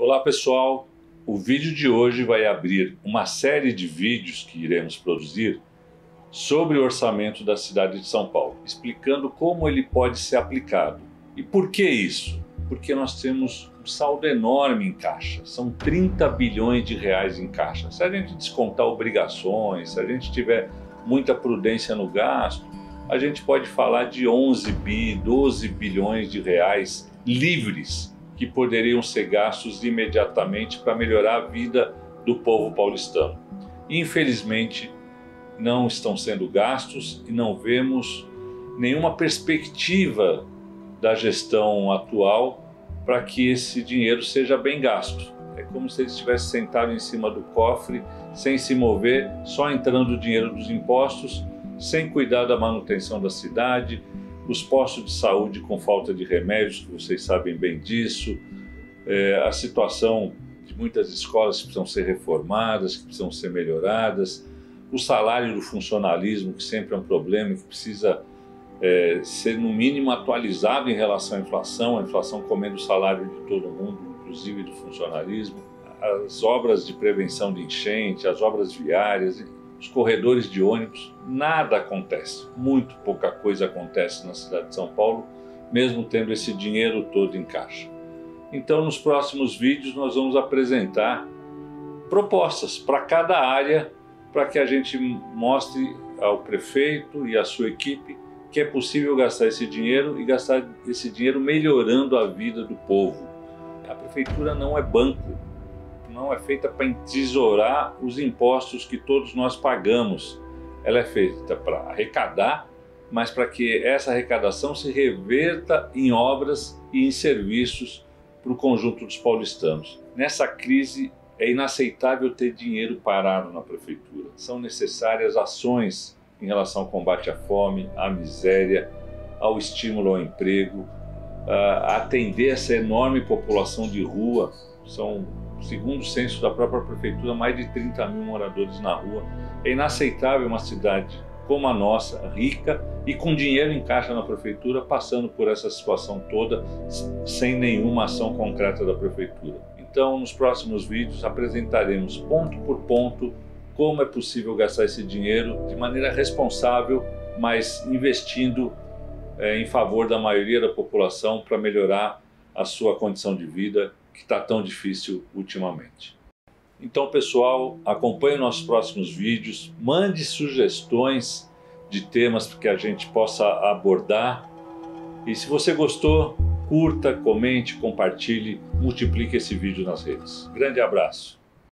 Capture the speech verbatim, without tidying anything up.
Olá pessoal, o vídeo de hoje vai abrir uma série de vídeos que iremos produzir sobre o orçamento da cidade de São Paulo, explicando como ele pode ser aplicado. E por que isso? Porque nós temos um saldo enorme em caixa, são trinta bilhões de reais em caixa. Se a gente descontar obrigações, se a gente tiver muita prudência no gasto, a gente pode falar de onze bi, doze bilhões de reais livres que poderiam ser gastos imediatamente para melhorar a vida do povo paulistano. Infelizmente, não estão sendo gastos e não vemos nenhuma perspectiva da gestão atual para que esse dinheiro seja bem gasto. É como se eles estivessem sentados em cima do cofre, sem se mover, só entrando o dinheiro dos impostos, sem cuidar da manutenção da cidade, os postos de saúde com falta de remédios, que vocês sabem bem disso, é, a situação de muitas escolas que precisam ser reformadas, que precisam ser melhoradas, o salário do funcionalismo, que sempre é um problema, que precisa é, ser no mínimo atualizado em relação à inflação, a inflação comendo o salário de todo mundo, inclusive do funcionalismo, as obras de prevenção de enchente, as obras viárias, os corredores de ônibus, nada acontece, muito pouca coisa acontece na cidade de São Paulo, mesmo tendo esse dinheiro todo em caixa. Então, nos próximos vídeos nós vamos apresentar propostas para cada área, para que a gente mostre ao prefeito e à sua equipe que é possível gastar esse dinheiro e gastar esse dinheiro melhorando a vida do povo. A prefeitura não é banco, não é feita para entesourar os impostos que todos nós pagamos. Ela é feita para arrecadar, mas para que essa arrecadação se reverta em obras e em serviços para o conjunto dos paulistanos. Nessa crise é inaceitável ter dinheiro parado na prefeitura. São necessárias ações em relação ao combate à fome, à miséria, ao estímulo ao emprego, a atender essa enorme população de rua. São, segundo o censo da própria prefeitura, mais de trinta mil moradores na rua. É inaceitável uma cidade como a nossa, rica e com dinheiro em caixa na prefeitura, passando por essa situação toda sem nenhuma ação concreta da prefeitura. Então, nos próximos vídeos apresentaremos ponto por ponto como é possível gastar esse dinheiro de maneira responsável, mas investindo é, em favor da maioria da população para melhorar a sua condição de vida, que está tão difícil ultimamente. Então, pessoal, acompanhe nossos próximos vídeos, mande sugestões de temas que a gente possa abordar. E se você gostou, curta, comente, compartilhe, multiplique esse vídeo nas redes. Grande abraço!